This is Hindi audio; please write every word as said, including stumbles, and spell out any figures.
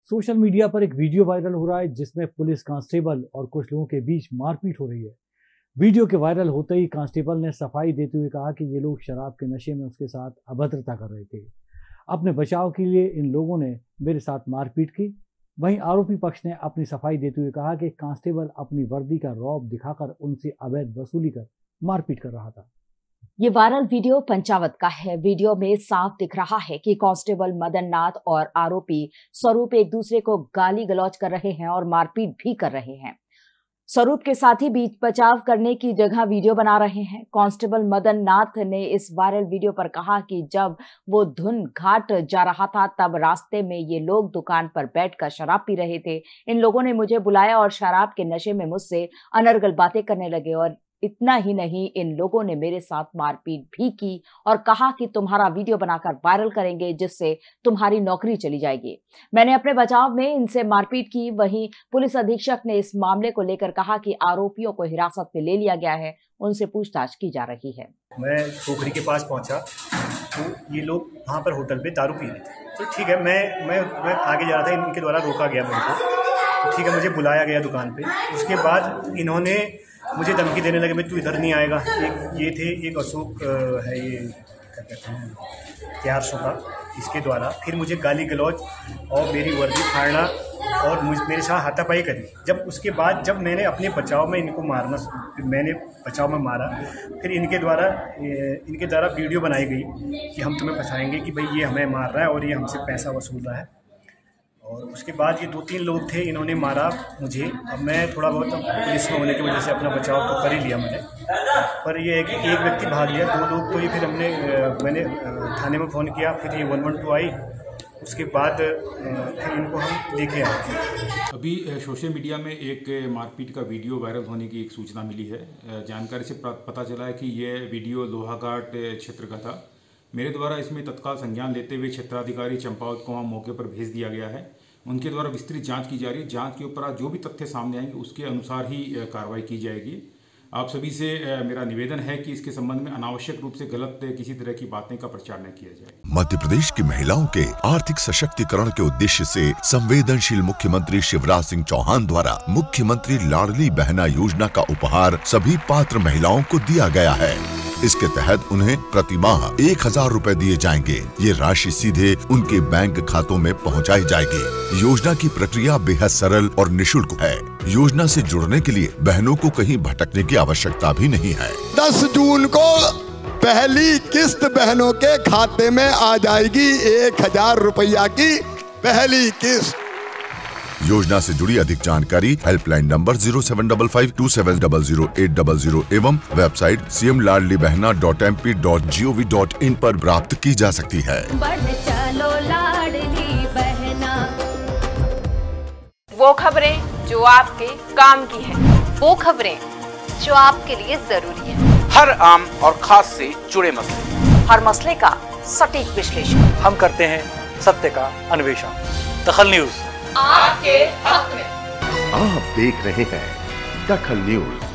सोशल मीडिया पर एक वीडियो वायरल हो रहा है जिसमें पुलिस कांस्टेबल और कुछ लोगों के बीच मारपीट हो रही है। वीडियो के वायरल होते ही कांस्टेबल ने सफाई देते हुए कहा कि ये लोग शराब के नशे में उसके साथ अभद्रता कर रहे थे। अपने बचाव के लिए इन लोगों ने मेरे साथ मारपीट की। वहीं आरोपी पक्ष ने अपनी सफाई देते हुए कहा कि कांस्टेबल अपनी वर्दी का रौब दिखाकर उनसे अवैध वसूली कर मारपीट कर रहा था। ये वायरल वीडियो पंचावत का है। वीडियो में साफ दिख रहा है कि कांस्टेबल मदन नाथ और आरोपी स्वरूप एक दूसरे को गाली गलौज कर रहे हैं और मारपीट भी कर रहे हैं। स्वरूप के साथी बीच बचाव करने की जगह वीडियो बना रहे हैं। कांस्टेबल मदन नाथ ने इस वायरल वीडियो पर कहा कि जब वो धुन घाट जा रहा था तब रास्ते में ये लोग दुकान पर बैठकर शराब पी रहे थे। इन लोगों ने मुझे बुलाया और शराब के नशे में मुझसे अनर्गल बातें करने लगे और इतना ही नहीं, इन लोगों ने मेरे साथ मारपीट भी की और कहा कि तुम्हारा वीडियो बनाकर वायरल करेंगे जिससे तुम्हारी नौकरी चली जाएगी। मैंने अपने बचाव में इनसे मारपीट की। वहीं पुलिस अधीक्षक ने इस मामले को लेकर कहा कि आरोपियों को हिरासत में ले लिया गया है, उनसे पूछताछ की जा रही है। मैं पोखरी के पास पहुंचा तो ये लोग वहाँ पर होटल पे दारू पी रहे थे। तो ठीक है, मैं मैं मैं आगे जा रहा था, इनके द्वारा रोका गया मेरे को। ठीक है, मुझे बुलाया गया दुकान पे। उसके बाद इन्होंने मुझे धमकी देने लगे, मैं तू इधर नहीं आएगा। एक ये थे, एक अशोक है, ये क्या कहते हैं, चार सौ का, इसके द्वारा फिर मुझे गाली गलौज और मेरी वर्दी फाड़ना और मुझ मेरे साथ हाथापाई करी। जब उसके बाद जब मैंने अपने बचाव में इनको मारना, मैंने बचाव में मारा, फिर इनके द्वारा इनके द्वारा वीडियो बनाई गई कि हम तुम्हें फंसाएंगे कि भाई ये हमें मार रहा है और ये हमसे पैसा वसूल रहा है। और उसके बाद ये दो तीन लोग थे, इन्होंने मारा मुझे। अब मैं थोड़ा बहुत पुलिस में होने की वजह से अपना बचाव तो कर ही लिया मैंने, पर ये है कि एक व्यक्ति भाग लिया, दो लोग तो ये फिर हमने मैंने थाने में फ़ोन किया, फिर ये वन वन टू आई। उसके बाद फिर इनको हम लेके आए। अभी सोशल मीडिया में एक मारपीट का वीडियो वायरल होने की एक सूचना मिली है। जानकारी से पता चला है कि ये वीडियो लोहाघाट क्षेत्र का था। मेरे द्वारा इसमें तत्काल संज्ञान लेते हुए क्षेत्राधिकारी चंपावत को वहाँ मौके पर भेज दिया गया है। उनके द्वारा विस्तृत जांच की जा रही है। जांच के ऊपर जो भी तथ्य सामने आएंगे उसके अनुसार ही कार्रवाई की जाएगी। आप सभी से मेरा निवेदन है कि इसके संबंध में अनावश्यक रूप से गलत किसी तरह की बातें का प्रचार न किया जाए। मध्य प्रदेश की महिलाओं के आर्थिक सशक्तिकरण के उद्देश्य से संवेदनशील मुख्यमंत्री शिवराज सिंह चौहान द्वारा मुख्यमंत्री लाडली बहना योजना का उपहार सभी पात्र महिलाओं को दिया गया है। इसके तहत उन्हें प्रति माह एक हजार रूपए दिए जाएंगे। ये राशि सीधे उनके बैंक खातों में पहुंचाई जाएगी। योजना की प्रक्रिया बेहद सरल और निशुल्क है। योजना से जुड़ने के लिए बहनों को कहीं भटकने की आवश्यकता भी नहीं है। दस जून को पहली किस्त बहनों के खाते में आ जाएगी। एक हजार रुपया की पहली किस्त। योजना से जुड़ी अधिक जानकारी helpline number zero seven double five two seven double zero eight double zero एवं website C M Ladli Behna dot M P dot G O V dot in पर प्राप्त की जा सकती है। बढ़ चलो लाडली बहना। वो खबरें जो आपके काम की है, वो खबरें जो आपके लिए जरूरी है। हर आम और खास से जुड़े मसले, हर मसले का सटीक विश्लेषण हम करते हैं। सत्य का अन्वेषण। दखल न्यूज आपके हक में। आप देख रहे हैं दखल न्यूज।